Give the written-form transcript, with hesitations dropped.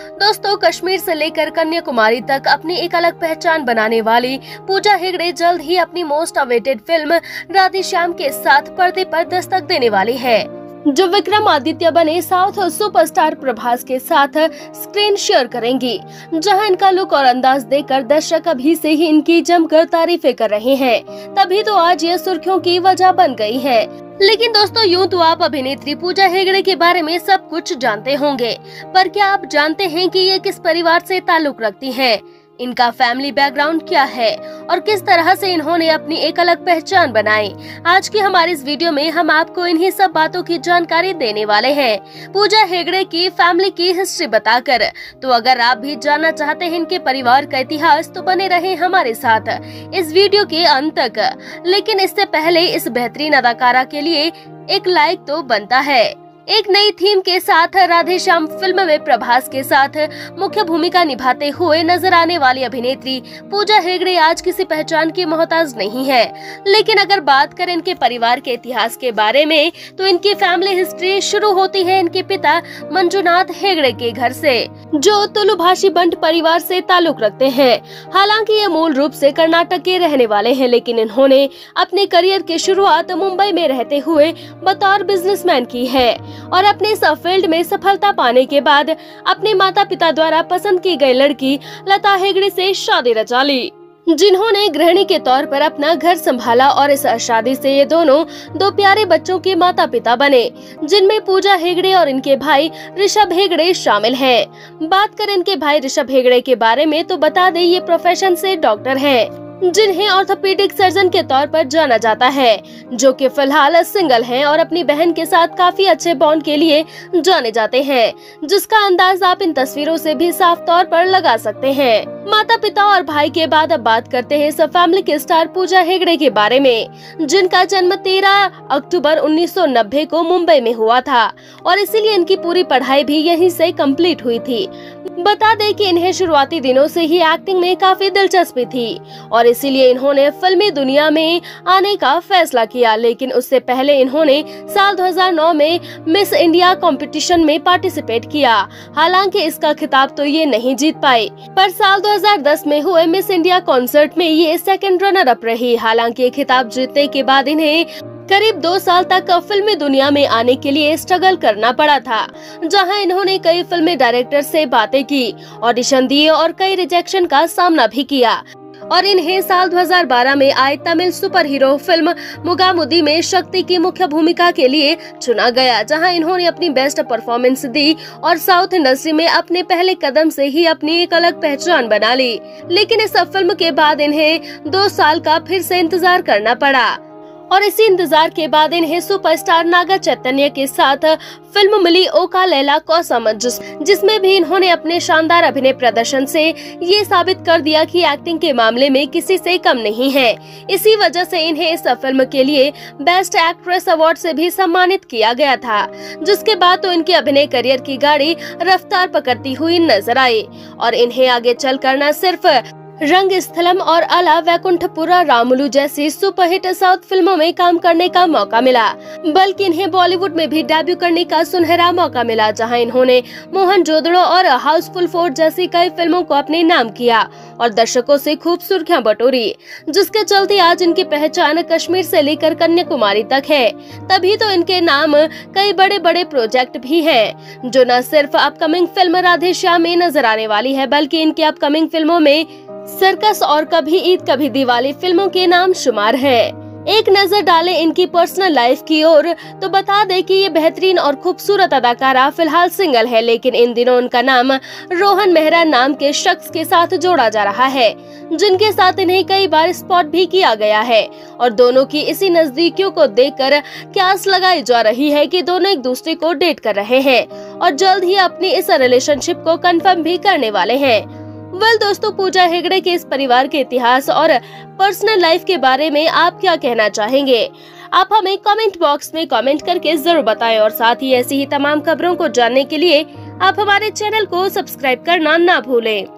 दोस्तों, कश्मीर से लेकर कन्याकुमारी तक अपनी एक अलग पहचान बनाने वाली पूजा हेगड़े जल्द ही अपनी मोस्ट अवेटेड फिल्म राधेश्याम के साथ पर्दे पर दस्तक देने वाली है, जो विक्रमादित्य बने साउथ सुपरस्टार प्रभास के साथ स्क्रीन शेयर करेंगी, जहां इनका लुक और अंदाज देखकर दर्शक अभी से ही इनकी जमकर तारीफें कर रहे हैं। तभी तो आज ये सुर्खियों की वजह बन गई है। लेकिन दोस्तों, यूं तो आप अभिनेत्री पूजा हेगड़े के बारे में सब कुछ जानते होंगे, पर क्या आप जानते हैं कि ये किस परिवार से ताल्लुक रखती हैं? इनका फैमिली बैकग्राउंड क्या है और किस तरह से इन्होंने अपनी एक अलग पहचान बनाई? आज की हमारी इस वीडियो में हम आपको इन्हीं सब बातों की जानकारी देने वाले हैं, पूजा हेगड़े की फैमिली की हिस्ट्री बताकर। तो अगर आप भी जानना चाहते हैं इनके परिवार का इतिहास, तो बने रहें हमारे साथ इस वीडियो के अंत तक। लेकिन इससे पहले इस बेहतरीन अदाकारा के लिए एक लाइक तो बनता है। एक नई थीम के साथ राधेश्याम फिल्म में प्रभास के साथ मुख्य भूमिका निभाते हुए नजर आने वाली अभिनेत्री पूजा हेगड़े आज किसी पहचान की मोहताज नहीं है। लेकिन अगर बात करें इनके परिवार के इतिहास के बारे में, तो इनकी फैमिली हिस्ट्री शुरू होती है इनके पिता मंजुनाथ हेगड़े के घर से, जो तुलु भाषी बंट परिवार से ताल्लुक रखते हैं। हालांकि ये मूल रूप से कर्नाटक के रहने वाले हैं, लेकिन इन्होंने अपने करियर की शुरुआत मुंबई में रहते हुए बतौर बिजनेसमैन की है और अपने इस फील्ड में सफलता पाने के बाद अपने माता पिता द्वारा पसंद की गई लड़की लता हेगड़े से शादी रचा ली, जिन्होंने गृहिणी के तौर पर अपना घर संभाला। और इस शादी से ये दोनों दो प्यारे बच्चों के माता पिता बने, जिनमें पूजा हेगड़े और इनके भाई ऋषभ हेगड़े शामिल हैं। बात करें इनके भाई ऋषभ हेगड़े के बारे में, तो बता दें ये प्रोफेशन से डॉक्टर हैं, जिन्हें ऑर्थोपेडिक सर्जन के तौर पर जाना जाता है, जो कि फिलहाल सिंगल हैं और अपनी बहन के साथ काफी अच्छे बॉन्ड के लिए जाने जाते हैं, जिसका अंदाज आप इन तस्वीरों से भी साफ तौर पर लगा सकते हैं। माता पिता और भाई के बाद अब बात करते हैं सब फैमिली के स्टार पूजा हेगड़े के बारे में, जिनका जन्म 13 अक्टूबर 1990 को मुंबई में हुआ था और इसीलिए इनकी पूरी पढ़ाई भी यहीं से कंप्लीट हुई थी। बता दें कि इन्हें शुरुआती दिनों से ही एक्टिंग में काफी दिलचस्पी थी और इसीलिए इन्होंने फिल्मी दुनिया में आने का फैसला किया। लेकिन उससे पहले इन्होंने साल 2009 में मिस इंडिया कंपटीशन में पार्टिसिपेट किया। हालांकि इसका खिताब तो ये नहीं जीत पाई, पर साल 2010 में हुए मिस इंडिया कॉन्सर्ट में ये सेकंड रनर अप रही। हालांकि ये खिताब जीतने के बाद इन्हें करीब 2 साल तक फिल्मी दुनिया में आने के लिए स्ट्रगल करना पड़ा था, जहां इन्होंने कई फिल्मी डायरेक्टर से बातें की, ऑडिशन दिए और कई रिजेक्शन का सामना भी किया। और इन्हें साल 2012 में आई Tamil super hero film Mugamoodi में शक्ति की मुख्य भूमिका के लिए चुना गया, जहां इन्होंने अपनी बेस्ट परफॉर्मेंस दी और साउथ इंडस्ट्री में अपने पहले कदम से ही अपनी एक अलग पहचान बना ली। लेकिन इस फिल्म के बाद इन्हें 2 साल का फिर से इंतजार करना पड़ा और इसी इंतजार के बाद इन्हें सुपरस्टार नागा चैतन्य के साथ फिल्म मिली ओका लैला कोसम, जिसमें भी इन्होंने अपने शानदार अभिनय प्रदर्शन से ये साबित कर दिया कि एक्टिंग के मामले में किसी से कम नहीं है। इसी वजह से इन्हें इस फिल्म के लिए बेस्ट एक्ट्रेस अवार्ड से भी सम्मानित किया गया था, जिसके बाद तो इनके अभिनय करियर की गाड़ी रफ्तार पकड़ती हुई नजर आई और इन्हें आगे चलकर न सिर्फ रंगस्थलम और अला वैकुंठपुरा रामुलु जैसी सुपरहिट साउथ फिल्मों में काम करने का मौका मिला, बल्कि इन्हें बॉलीवुड में भी डेब्यू करने का सुनहरा मौका मिला, जहां इन्होंने मोहनजोदड़ो और हाउसफुल 4 जैसी कई फिल्मों को अपने नाम किया और दर्शकों से खूब सुर्खियां बटोरी, जिसके चलते आज इनकी पहचान कश्मीर से लेकर कन्याकुमारी तक है। तभी तो इनके नाम कई बड़े बड़े प्रोजेक्ट भी हैं, जो न सिर्फ अपकमिंग फिल्म राधेश्याम में नजर आने वाली है, बल्कि इनके अपकमिंग फिल्मों में सर्कस और कभी ईद कभी दिवाली फिल्मों के नाम शुमार है। एक नजर डालें इनकी पर्सनल लाइफ की ओर, तो बता दें कि ये बेहतरीन और खूबसूरत अदाकारा फिलहाल सिंगल है, लेकिन इन दिनों उनका नाम रोहन मेहरा नाम के शख्स के साथ जोड़ा जा रहा है, जिनके साथ इन्हें कई बार स्पॉट भी किया गया है और दोनों की इसी नजदीकियों को देखकर क्यास लगाई जा रही है कि दोनों एक दूसरे को डेट कर रहे हैं और जल्द ही अपनी इस रिलेशनशिप को कंफर्म भी करने वाले हैं। दोस्तों, पूजा हेगड़े के इस परिवार के इतिहास और पर्सनल लाइफ के बारे में आप क्या कहना चाहेंगे? आप हमें कमेंट बॉक्स में कमेंट करके जरूर बताएं और साथ ही ऐसी ही तमाम खबरों को जानने के लिए आप हमारे चैनल को सब्सक्राइब करना ना भूलें।